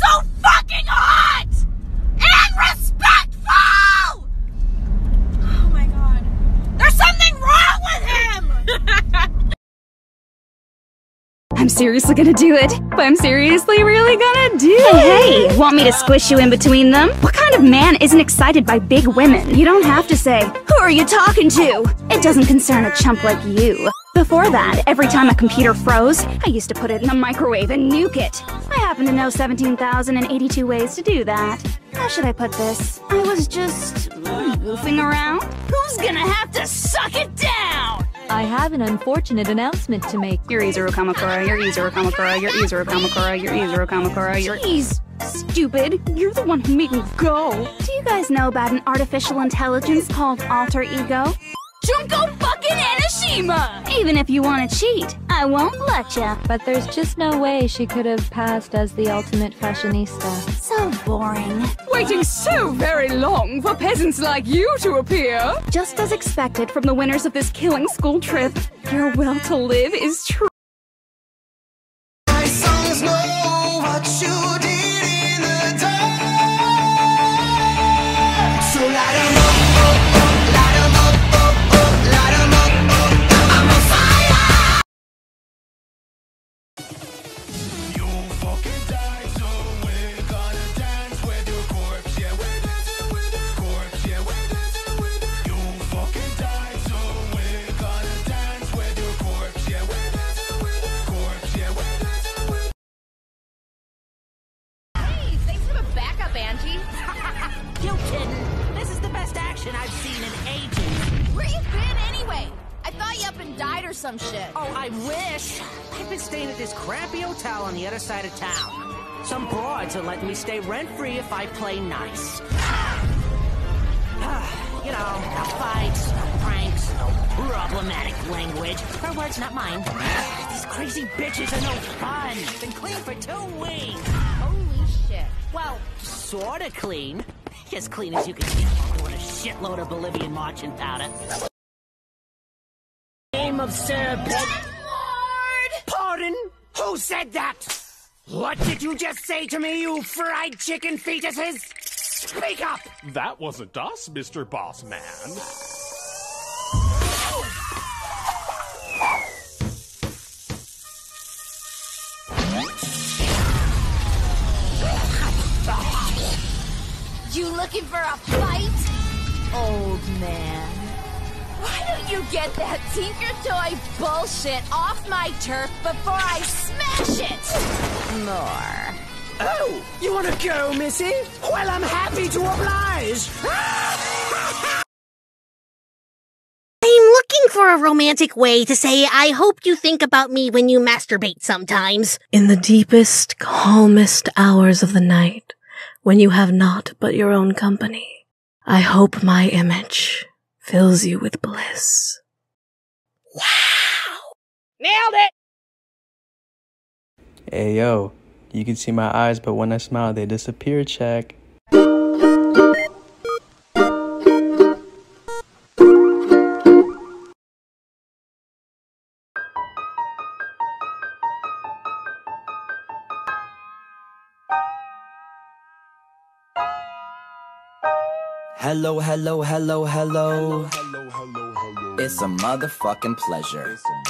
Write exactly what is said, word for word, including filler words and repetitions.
so fucking hot! And respectful! Oh my god. There's something wrong with him! I'm seriously gonna do it, but I'm seriously really gonna do it. Hey, hey, want me to squish you in between them? What kind of man isn't excited by big women? You don't have to say, who are you talking to? It doesn't concern a chump like you. Before that, every time a computer froze, I used to put it in the microwave and nuke it. I happen to know seventeen thousand eighty-two ways to do that. How should I put this? I was just goofing around. Who's gonna have to suck it down? I have an unfortunate announcement to make. You're Izuru Kamakura, you're Izuru Kamakura, you're Izuru Kamakura, you're Izuru Kamakura, you're- Jeez, stupid. You're the one who made me go. Do you guys know about an artificial intelligence called alter ego? Junko fucking Enoshima! Even if you want to cheat, I won't let ya. But there's just no way she could have passed as the ultimate fashionista. So boring. Waiting so very long for peasants like you to appear. Just as expected from the winners of this killing school trip, your will to live is true. My songs know what you did in the dark. So light 'em up, up, up, light 'em up, up, up, light 'em up, up, up. I'm on fire. You fucking died, so we're gonna dance with your corpse. Yeah, we're dancing with your corpse. Yeah, we're dancing with you. Fucking died, so we're gonna dance with your corpse. Yeah, we're dancing with your corpse. Yeah, we're dancing with. Hey, thanks for the backup, Angie. You kidding? This is the best action I've seen in ages. Where you been anyway? I thought you up and died or some shit. Oh, I wish. I've been staying at this crappy hotel on the other side of town. Some broads are letting me stay rent-free if I play nice. You know, no fights, no pranks, no problematic language. Her words, not mine. These crazy bitches are no fun. Been clean for two weeks. Holy shit. Well, sorta clean. As clean as you can get doing a shitload of Bolivian marching powder. Name of Sir Lord! Pardon? Who said that? What did you just say to me, you fried chicken fetuses? Speak up! That wasn't us, Mister Boss Man. You looking for a fight? Old man. Why don't you get that Tinker Toy bullshit off my turf before I smash it? More. Oh, you wanna go, Missy? Well, I'm happy to oblige. I'm looking for a romantic way to say I hope you think about me when you masturbate sometimes. In the deepest, calmest hours of the night, when you have naught but your own company, I hope my image fills you with bliss. Wow! Nailed it! Hey yo, you can see my eyes, but when I smile, they disappear, check. Hello, hello, hello, hello. It's a motherfucking pleasure